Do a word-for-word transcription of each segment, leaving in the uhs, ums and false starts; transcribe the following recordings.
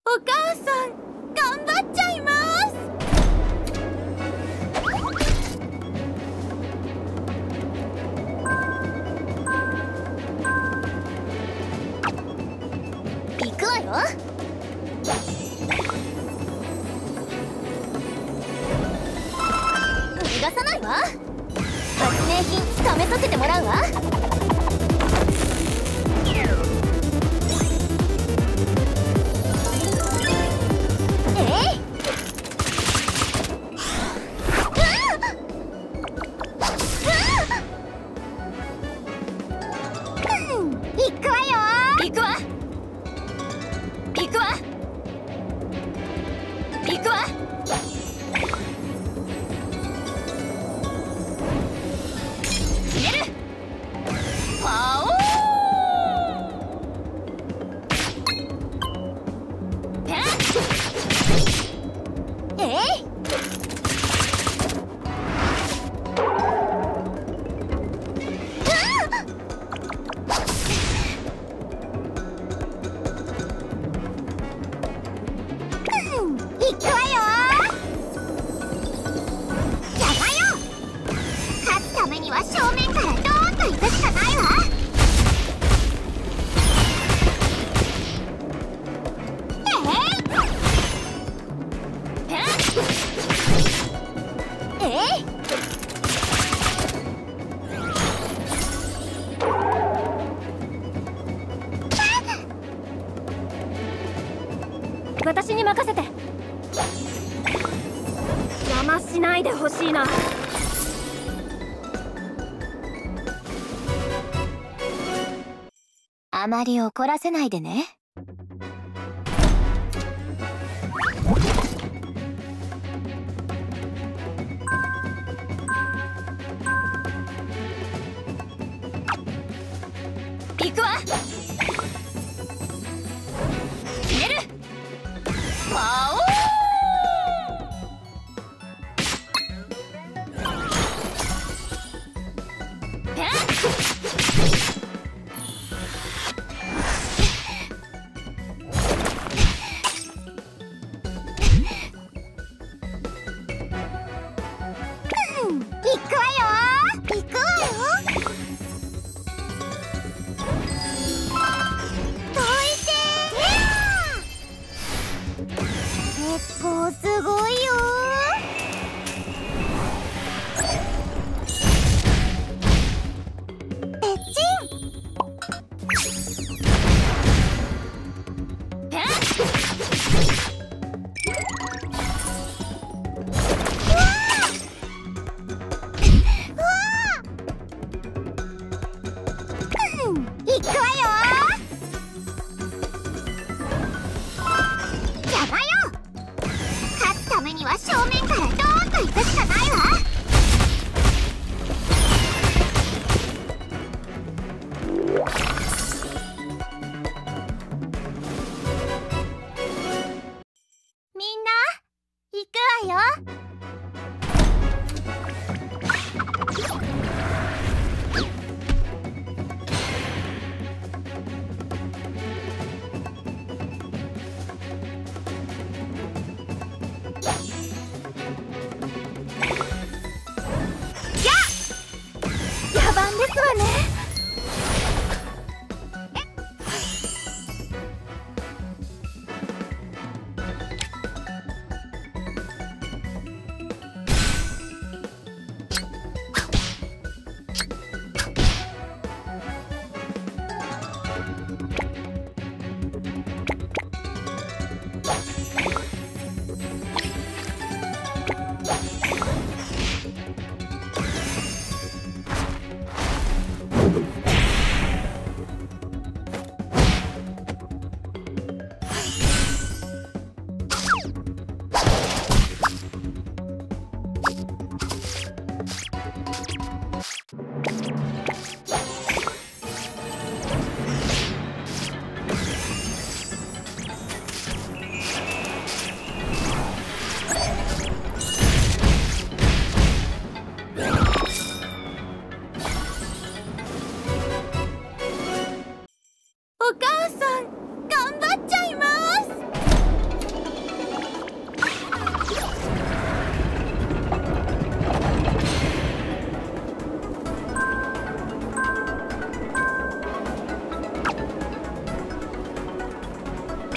お母さん、頑張っちゃいます。行くわよ。逃がさないわ。発明品試させてもらうわ。私に任せて。邪魔しないでほしいな。あまり怒らせないでね。行くわ。決める。パオー。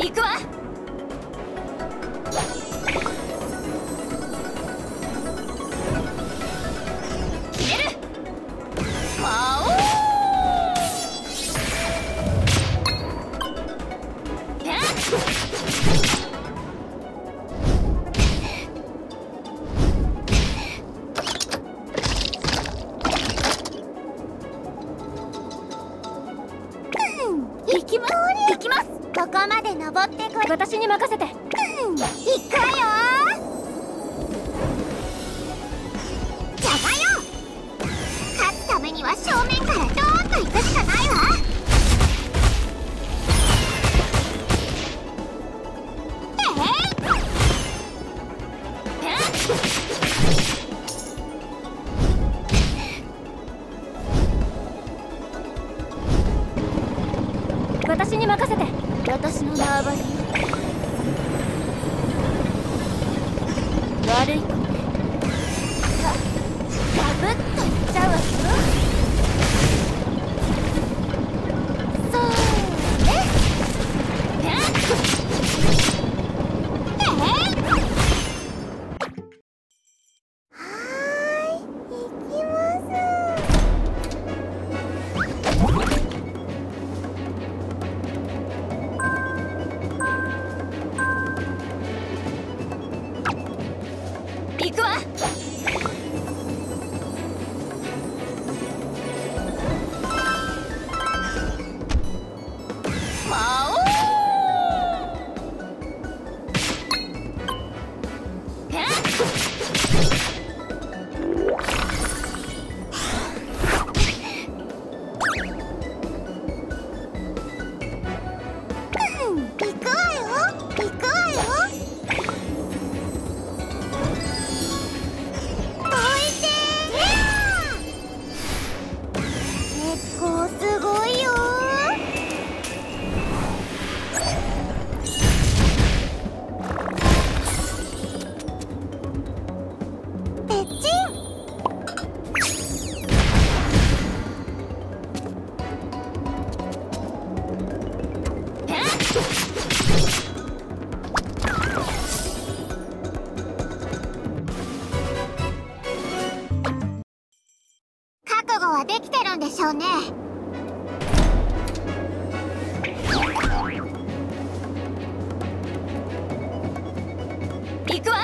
行くわ。決める。魔王。行きます。行きます。ここまで登ってこい。私に任せて。うん、行くわよ。じゃがよ。勝つためには正面からドーンと行くしかないわ。私に任せて。私の縄張り。悪い子ね。ガブッといっちゃうわよ。そうね。えっえっはーい、行きます。行くわ。魔王。えっうん、行くわよ。行くわよ。結構すごいよ。ペッチン。覚悟はできてるんでしょうね。行くわ。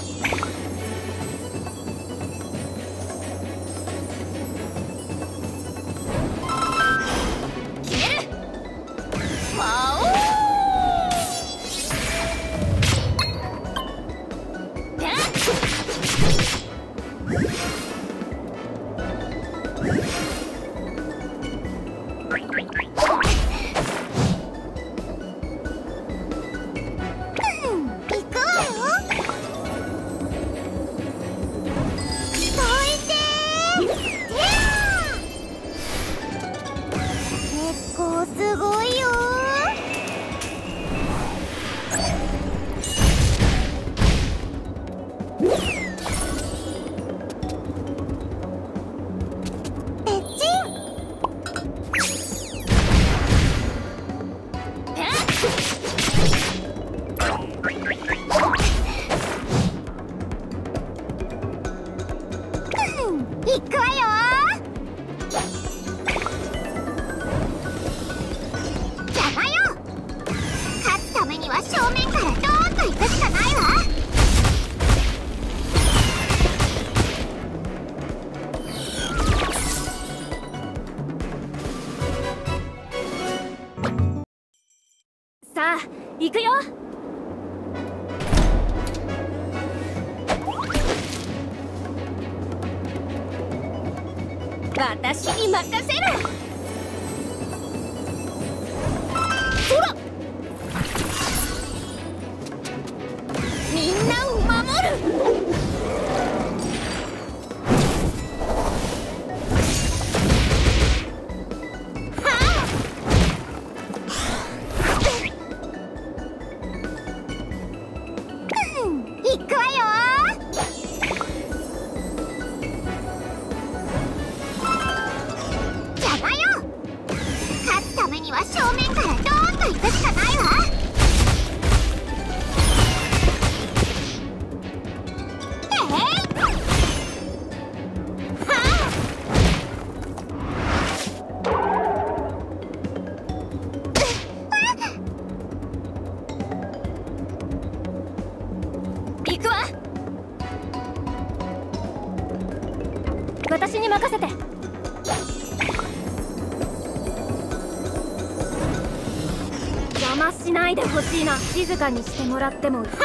決める。魔王。えっ結構すごいよ。ペッチン。行くわよ。じゃがよ。勝つためには正面からドーンと行くしかないわ。さあ、行くよ。私に任せろ。ほら、みんなを守る。はあ。うん、行くわよ。じゃがよ。勝つためには正面からドーンと行くし私に任せて。邪魔しないでほしいな。静かにしてもらっても。はあ、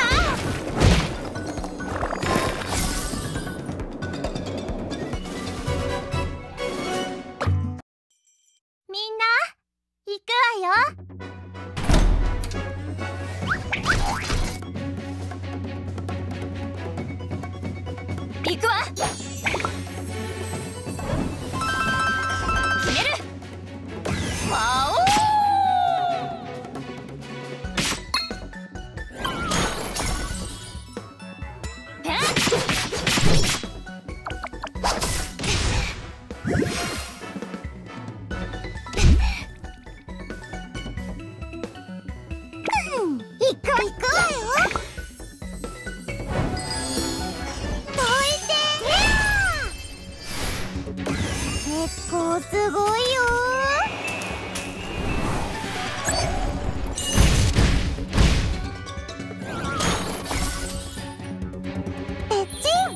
みんな行くわよ。行くわ。決める。わお。結構すごいよ。ペッチン。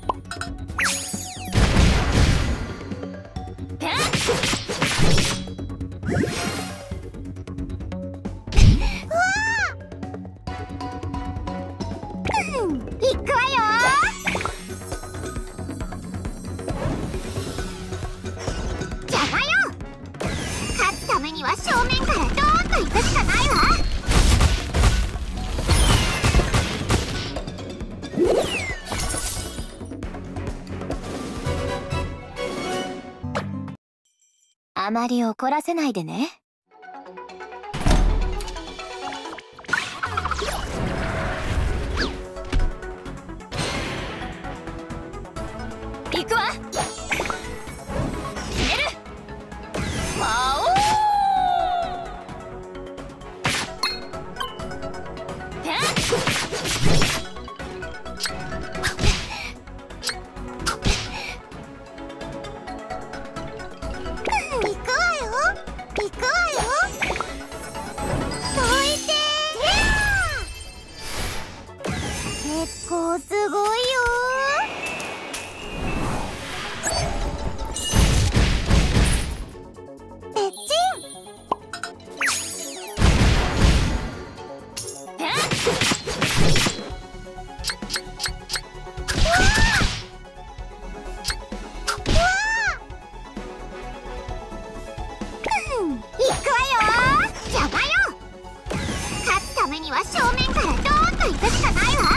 うわー、うん、行くわよ。は正面からドーンと行くしかないわ。あまり怒らせないでね。行くわ。決める。わお。結構すごいよ。ペッチン。うん、行くわよ。邪魔よ。勝つためには正面からドーンと行くしかないわ。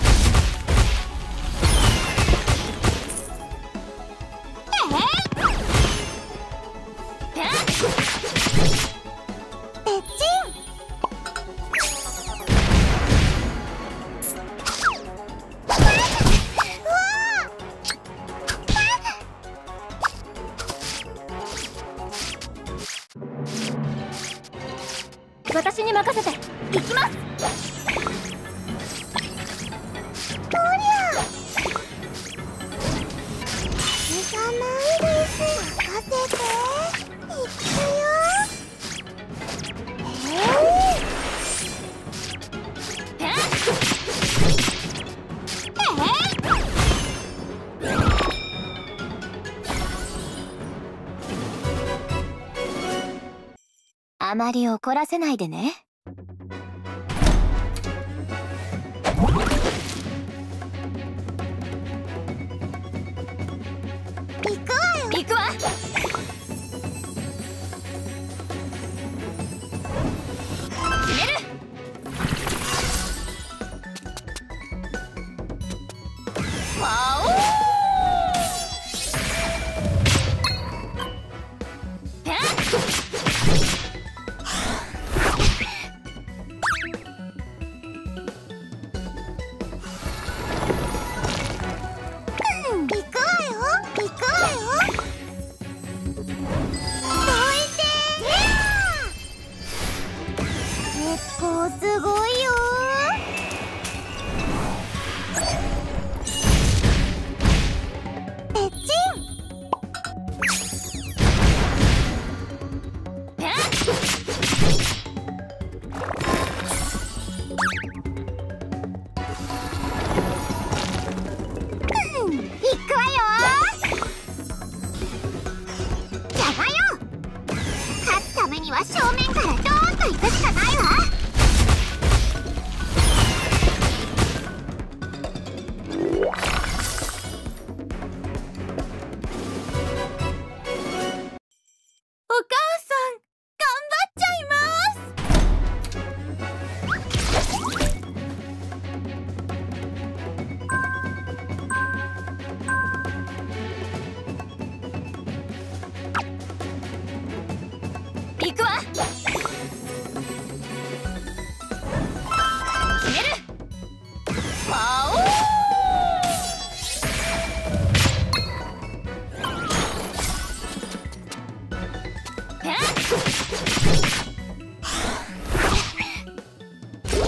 私に任せて。行きます。おりゃ、行かないです。任せて。行くよ。えー、えあまり怒らせないでね。行くわよ。行くわ。決める。わお。結構すごいよ。ペッチン。うん、行くわよ。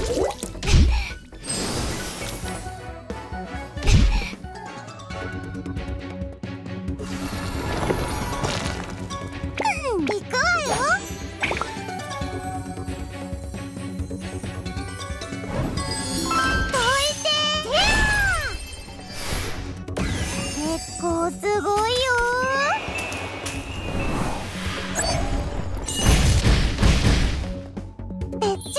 すごいよ。ペッチン。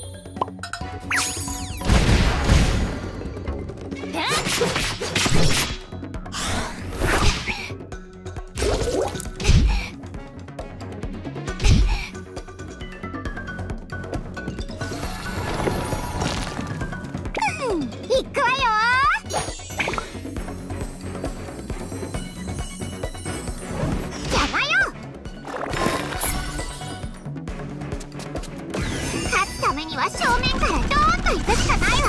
うん、いくわよ。正面からドーンと行くしかないわ。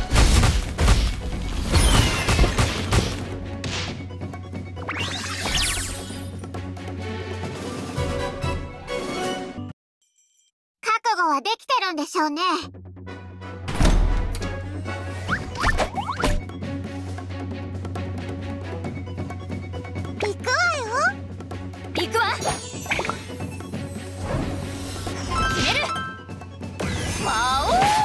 覚悟はできてるんでしょうね。行くわよ。行くわ。決める。魔王。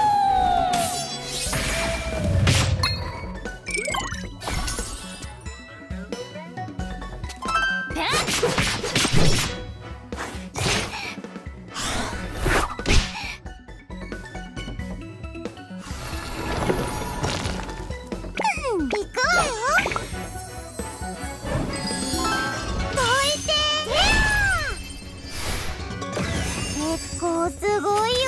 行くわよ。どいて。結構すごいよ。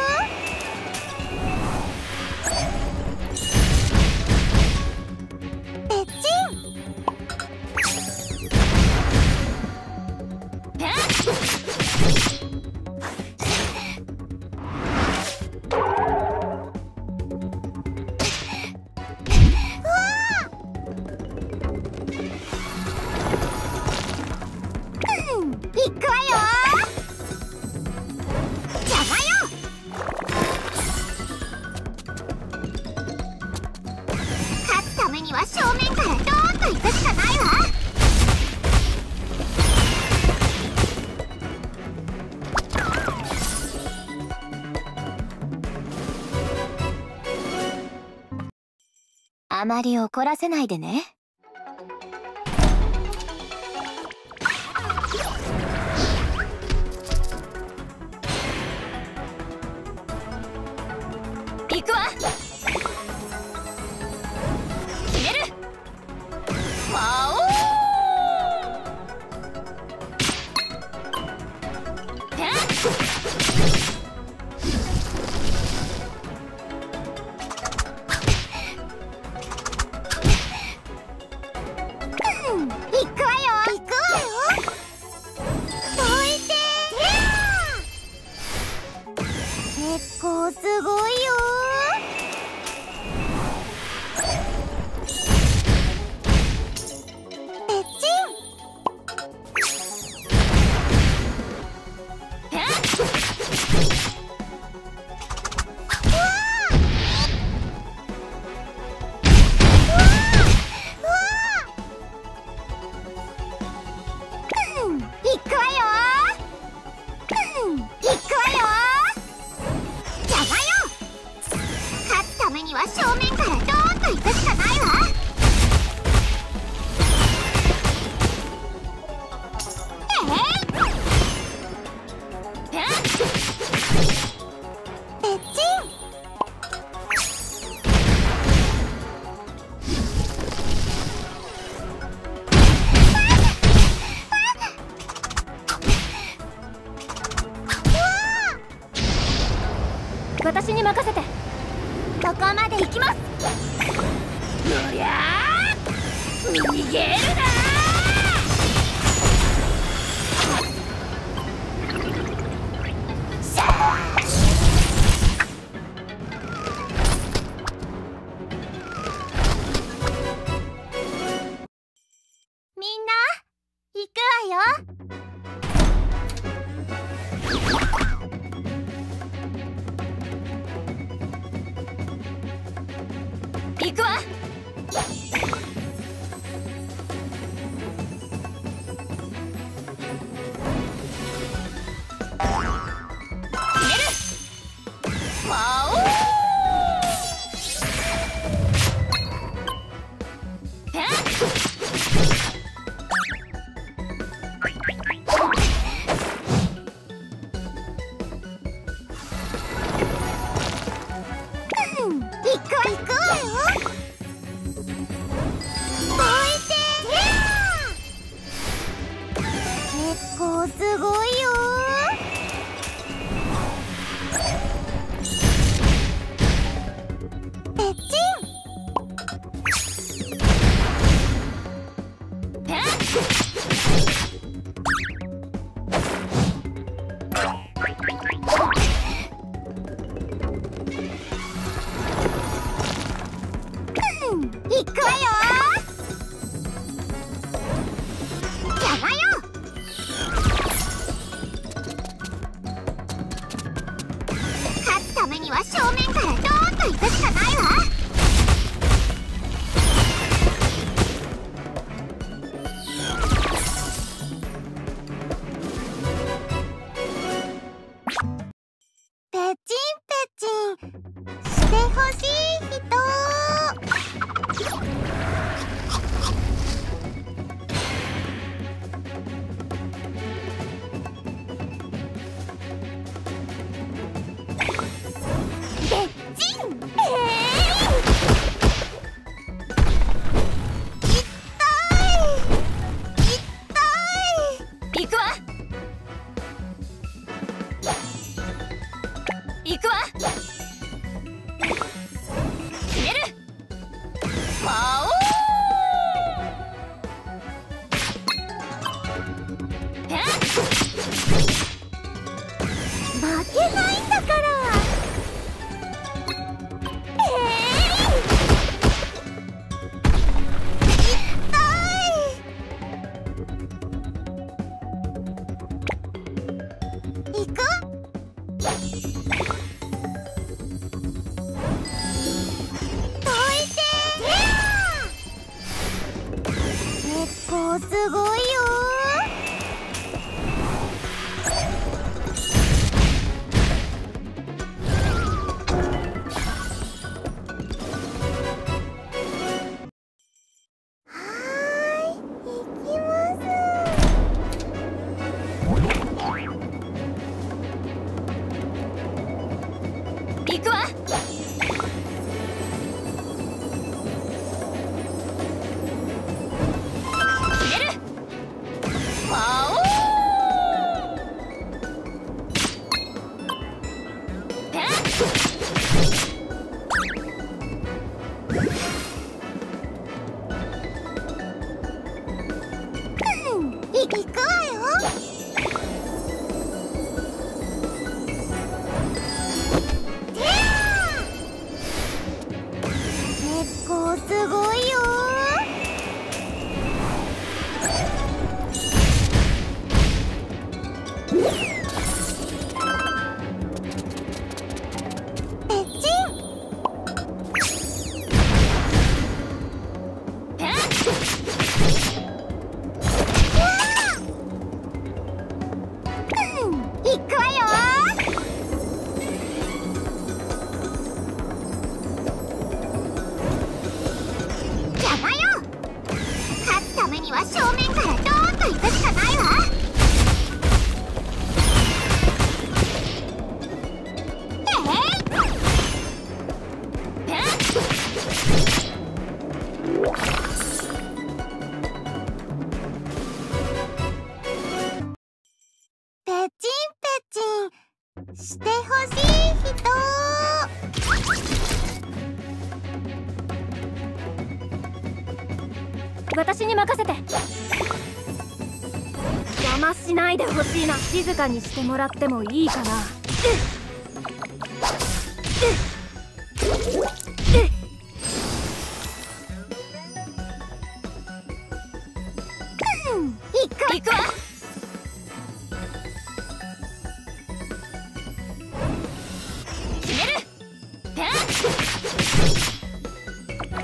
ペッチン。行くわよ。邪魔よ。勝つためには正面からドーンと行くしかないわ。あまり怒らせないでね。行くわ。決める。魔王。うん、行くわよ。行くわよ。どいて。結構すごいよ。行くわよ。うん、行くわよ。邪魔よ。勝つためには正面からドーンと行くしかないわ。えい。ペッチン。私に任せて。ここまで行きます。のりゃー、逃げるなー。しゃー。みんな行くわよ。 行くわ。決める。魔王。えっ。すごいよ。ペッチン。いくわよ。邪魔よ。勝つためには正面からドーンと行くしかないわ。ペチンペチンしてほしい人。行くわ。決める。魔王。えっ。負けないんだから。えー、痛い。行く。すごいよ。はーい、行きます。行くわ。行くわよ。結構すごいよ。ペッチン。行くわよ。邪魔よ。勝つためには正面からドーンと行くしかないわ。えい。えっ。ペチンペチンしてほしい人。 私に任せて。邪魔しないでほしいな。静かにしてもらってもいいかな。 行く行くわ。決める。えっ。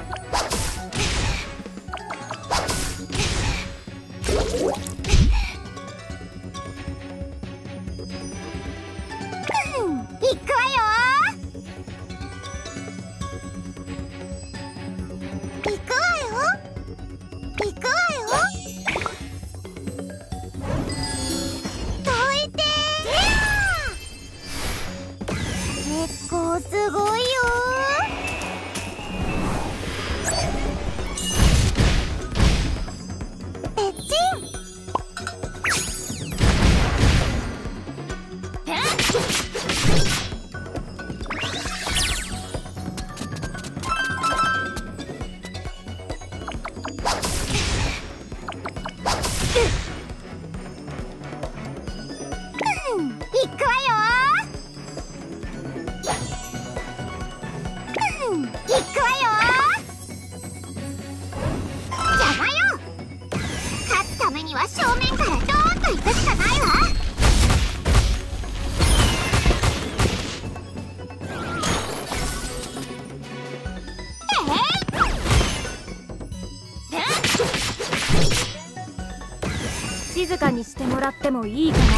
静かにしてもらってもいいかな。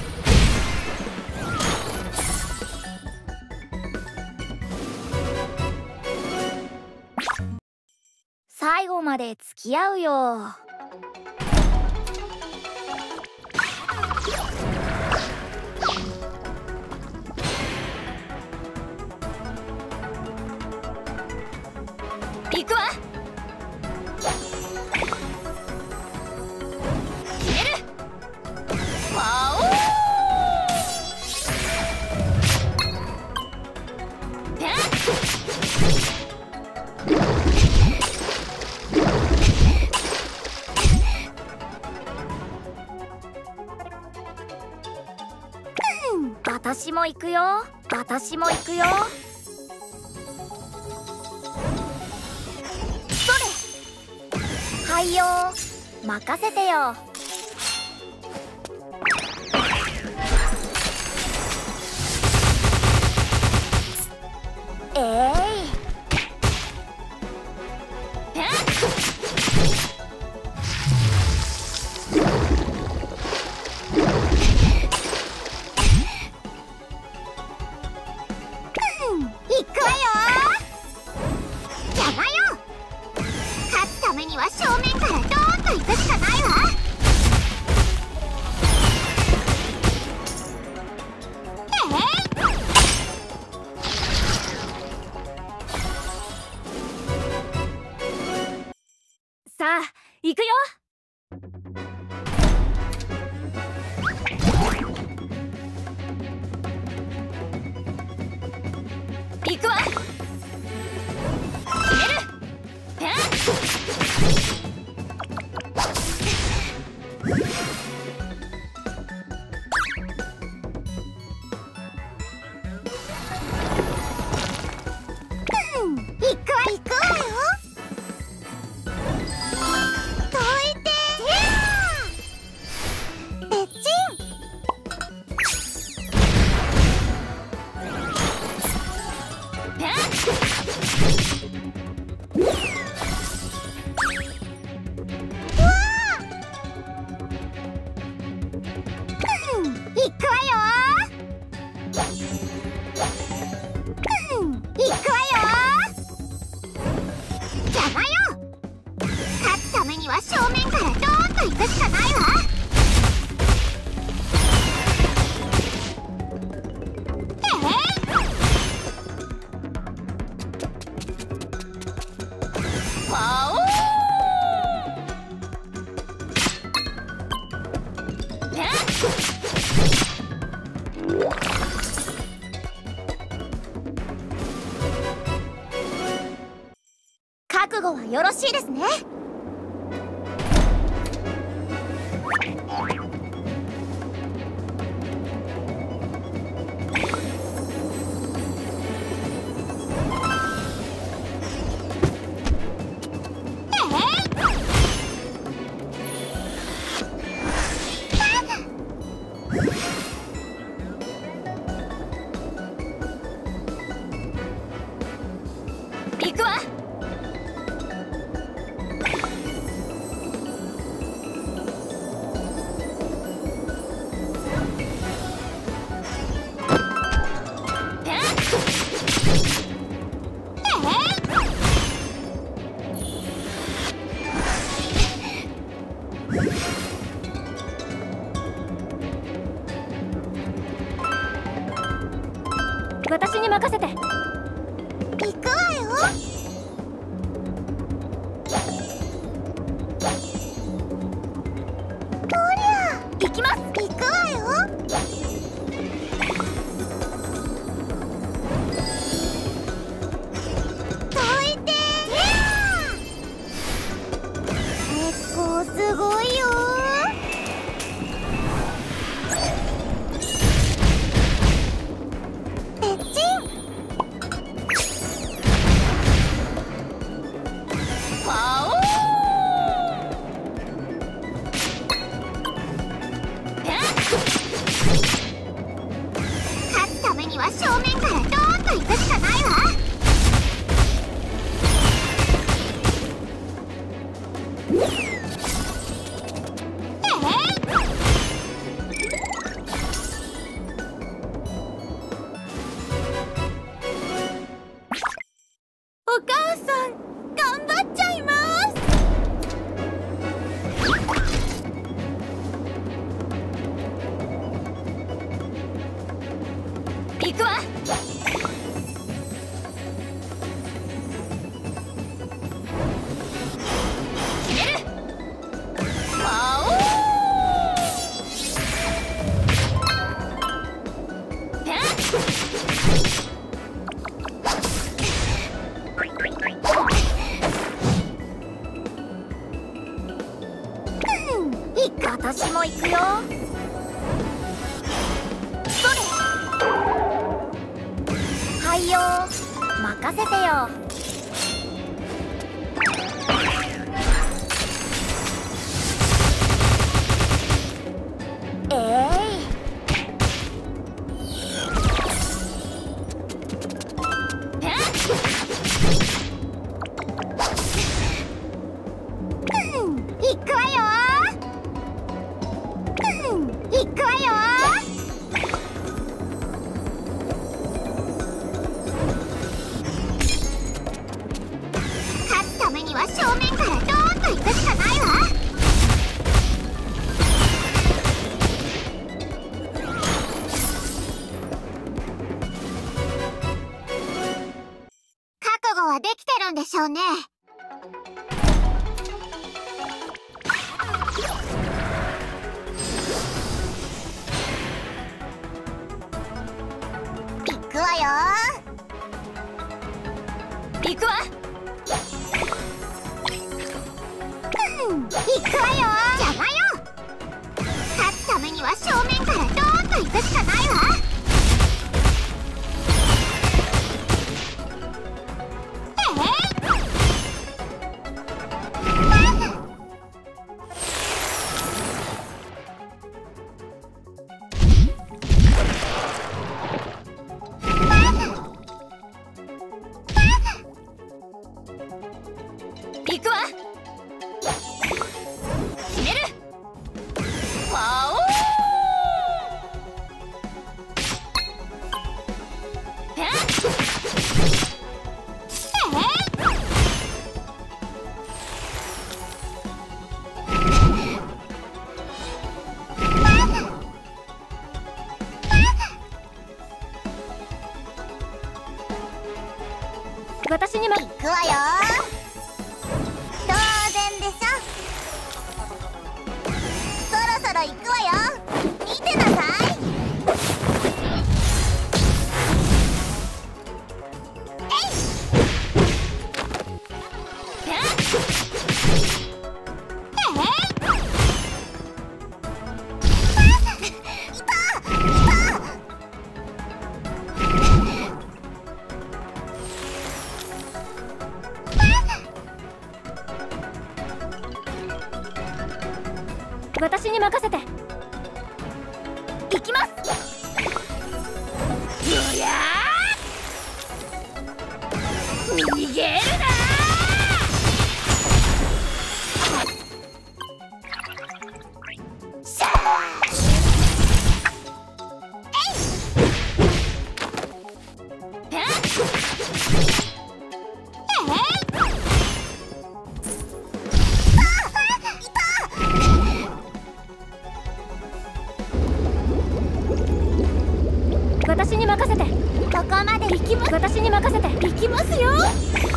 最後まで付き合うよ。行くわ。決める。ワオー。ペン。私も行くよ。私も行くよ。それ。はいよ。任せてよ。えい。ペン。 行くわよ。邪魔よ。勝つためには正面からドーンと行くしかないわ。えい。 さあ行くよ。 行くわ。決める。ペン。 うん行くわ行くわよ。どいてー。べっちん。 ペン。 行くわよ。うん行くわよ。邪魔よ。勝つためには正面からドーンと行くしかないわ。えい。 ワオー。ペン。覚悟はよろしいですね。行くわ。 お母さん頑張っちゃいます。 行くわ。決める。わお私も行くよ。それはいよ任せてよ。えい、 行くわよ。行くわよ。勝つためには正面からドーンと行くしかないわ。覚悟はできてるんでしょうね。行くわよ。 行くわ。 うん行くわよ。邪魔よ。勝つためには正面からドーンと行くしかないわ。 行くわ。決める。わお私にも行くわよ。当然でしょ。そろそろ行くわよ。見てなさい。えい。 私に任せて。 行きます。うやー逃げるなー。しゃ私に任せて。 ここまで行きます。 私に任せて。 行きますよ。